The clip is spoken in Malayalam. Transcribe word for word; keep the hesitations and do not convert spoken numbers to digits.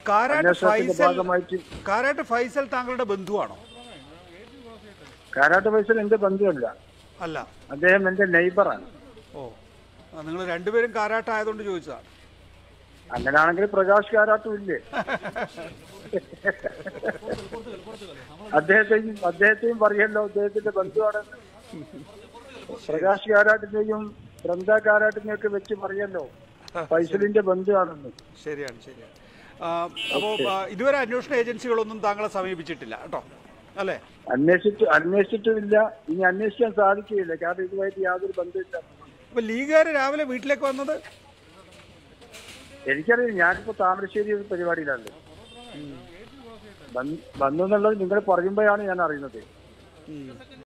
കാരാട്ട് അന്വേഷണത്തിന്റെ ഫൈസൽ ഭാഗമായിട്ട്. കാരാട്ട് ഫൈസൽ താങ്കളുടെ ബന്ധുവാണോ? കാരാട്ട് ഫൈസൽ എന്റെ ബന്ധുവല്ല, അല്ല, അദ്ദേഹം എന്റെ നെയ്ബറാണ്. ഓ, നിങ്ങൾ രണ്ടുപേരും കാരാട്ടായതുകൊണ്ട് ചോദിച്ചതാണ്. അങ്ങനെയാണെങ്കിൽ പ്രകാശ് കാരാട്ടും ഇല്ലേ? അദ്ദേഹത്തെയും അദ്ദേഹത്തെയും പറയല്ലോ, അദ്ദേഹത്തിന്റെ ബന്ധുവാണെന്ന്. പ്രകാശ് കാരാട്ടിന്റെയും ബൃന്ദ കാരാട്ടിനെയും ഒക്കെ വെച്ച് പറയല്ലോ ഫൈസലിന്റെ ബന്ധുവാണെന്ന്. ശരിയാണ്, ശരിയാണ്. അപ്പോൾ ഇതുവരെ അന്വേഷണ ഏജൻസികളൊന്നും താങ്കളെ സമീപിച്ചിട്ടില്ല കേട്ടോ, അല്ലേ? അന്വേഷിച്ചു അന്വേഷിച്ചിട്ടുമില്ല, ഇനി അന്വേഷിക്കാൻ സാധിക്കുകയില്ല, കാരണം ഇതുമായിട്ട് യാതൊരു ബന്ധമില്ല. അപ്പൊ ലീഗുകാർ രാവിലെ വീട്ടിലേക്ക് വന്നത്? എനിക്കറിയില്ല, ഞാനിപ്പോ താമരശ്ശേരി ഒരു പരിപാടിയിലാണ്. വന്നു എന്നുള്ളത് നിങ്ങൾ പറയുമ്പോഴാണ് ഞാൻ അറിയുന്നത്.